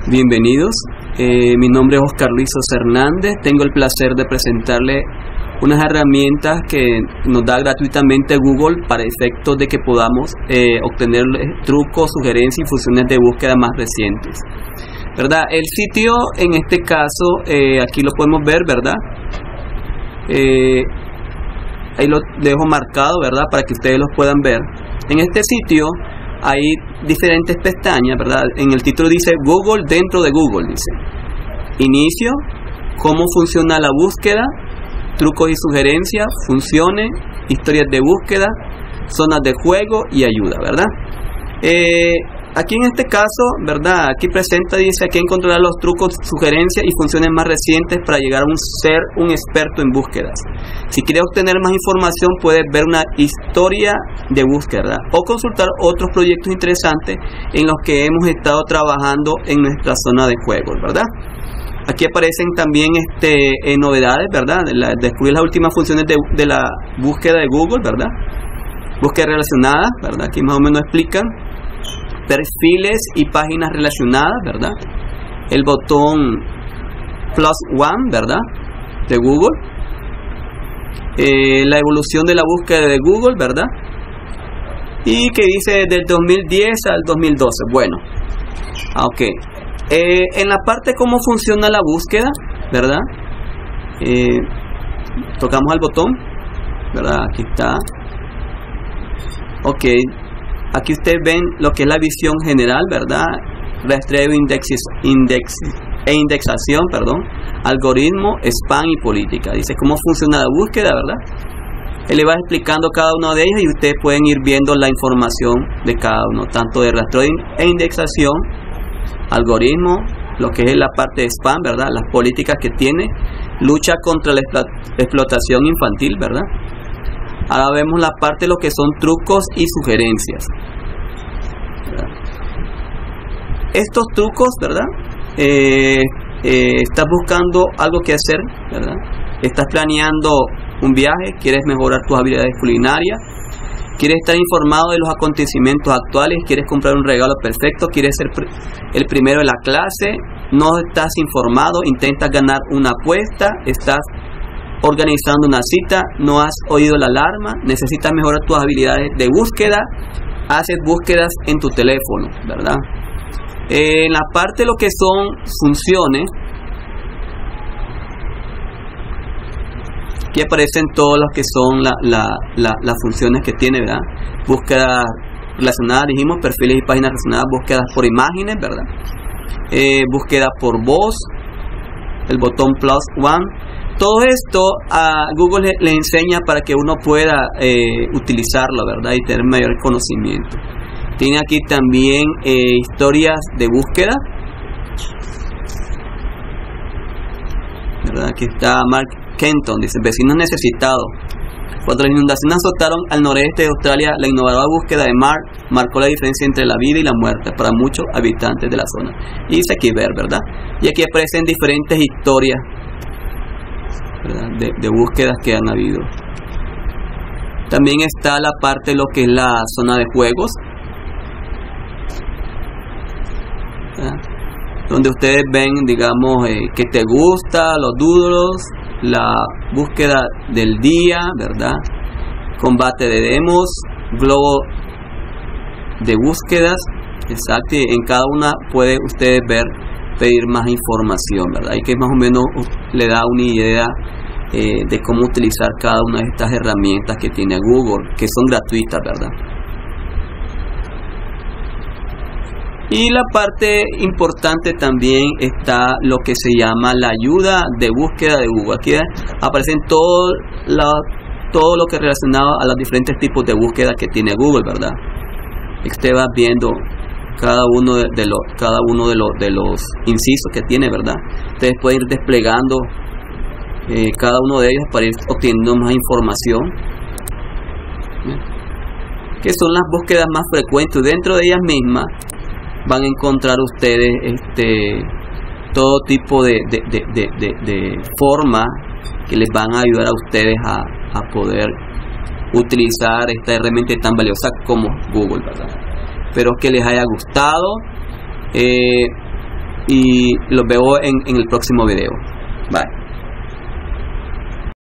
Bienvenidos, mi nombre es Oscar Luis Hernández. Tengo el placer de presentarle unas herramientas que nos da gratuitamente Google para efectos de que podamos obtener trucos, sugerencias y funciones de búsqueda más recientes, ¿verdad? El sitio, en este caso, aquí lo podemos ver, ¿verdad? Ahí lo dejo marcado, ¿verdad? Para que ustedes los puedan ver. En este sitio hay diferentes pestañas, ¿verdad? En el título dice Google dentro de Google, dice inicio, cómo funciona la búsqueda, trucos y sugerencias, funciones, historias de búsqueda, zonas de juego y ayuda, ¿verdad? Aquí en este caso, ¿verdad? Aquí presenta, dice, aquí encontrará los trucos, sugerencias y funciones más recientes para llegar a ser un experto en búsquedas. Si quieres obtener más información, puedes ver una historia de búsqueda, ¿verdad? O consultar otros proyectos interesantes en los que hemos estado trabajando en nuestra zona de juegos, ¿verdad? Aquí aparecen también novedades, ¿verdad? Descubrir las últimas funciones de la búsqueda de Google, ¿verdad? Búsqueda relacionada, ¿verdad? Aquí más o menos explican. Perfiles y páginas relacionadas, ¿verdad? El botón +1, ¿verdad? De Google. La evolución de la búsqueda de Google, ¿verdad? Y que dice del 2010 al 2012. Bueno, ok. En la parte cómo funciona la búsqueda, ¿verdad? Tocamos al botón, ¿verdad? Aquí está. Ok. Aquí ustedes ven lo que es la visión general, ¿verdad? Rastreo, indexación, perdón, algoritmo, spam y política. Dice cómo funciona la búsqueda, ¿verdad? Él le va explicando cada uno de ellos y ustedes pueden ir viendo la información de cada uno, tanto de rastreo e indexación, algoritmo, lo que es la parte de spam, ¿verdad? Las políticas que tiene, lucha contra la explotación infantil, ¿verdad? Ahora vemos la parte de lo que son trucos y sugerencias, ¿verdad? Estos trucos, ¿verdad? Estás buscando algo que hacer, ¿verdad? Estás planeando un viaje, quieres mejorar tus habilidades culinarias, quieres estar informado de los acontecimientos actuales, quieres comprar un regalo perfecto, quieres ser el primero de la clase, no estás informado, intentas ganar una apuesta, estás organizando una cita, no has oído la alarma, necesitas mejorar tus habilidades de búsqueda, haces búsquedas en tu teléfono, ¿verdad? En la parte de lo que son funciones, aquí aparecen todas las que son las funciones que tiene, ¿verdad? Búsquedas relacionadas, dijimos, perfiles y páginas relacionadas, búsquedas por imágenes, ¿verdad? Búsqueda por voz, el botón +1. Todo esto a Google le enseña para que uno pueda utilizarlo, ¿verdad? Y tener mayor conocimiento. Tiene aquí también historias de búsqueda, ¿verdad? Aquí está Mark Kenton, dice, vecinos necesitados. Cuando las inundaciones azotaron al noreste de Australia, la innovadora búsqueda de Mark marcó la diferencia entre la vida y la muerte para muchos habitantes de la zona. Y dice aquí ver, ¿verdad? Y aquí aparecen diferentes historias, ¿verdad? De búsquedas que han habido. También está la parte de lo que es la zona de juegos, ¿verdad? Donde ustedes ven, digamos, que te gusta, los doodles, la búsqueda del día, ¿verdad? Combate de demos, globo de búsquedas, exacto, y en cada una puede ustedes ver, pedir más información, ¿verdad? Y que más o menos le da una idea de cómo utilizar cada una de estas herramientas que tiene Google, que son gratuitas, ¿verdad? Y la parte importante también está lo que se llama la ayuda de búsqueda de Google. Aquí aparecen todo lo que es relacionado a los diferentes tipos de búsqueda que tiene Google, ¿verdad? Usted va viendo cada uno de los incisos que tiene, ¿verdad? Ustedes pueden ir desplegando cada uno de ellos para ir obteniendo más información, que son las búsquedas más frecuentes. Dentro de ellas mismas van a encontrar ustedes todo tipo de formas que les van a ayudar a ustedes a poder utilizar esta herramienta tan valiosa como Google, ¿verdad? Espero que les haya gustado. y los veo en el próximo video. Bye.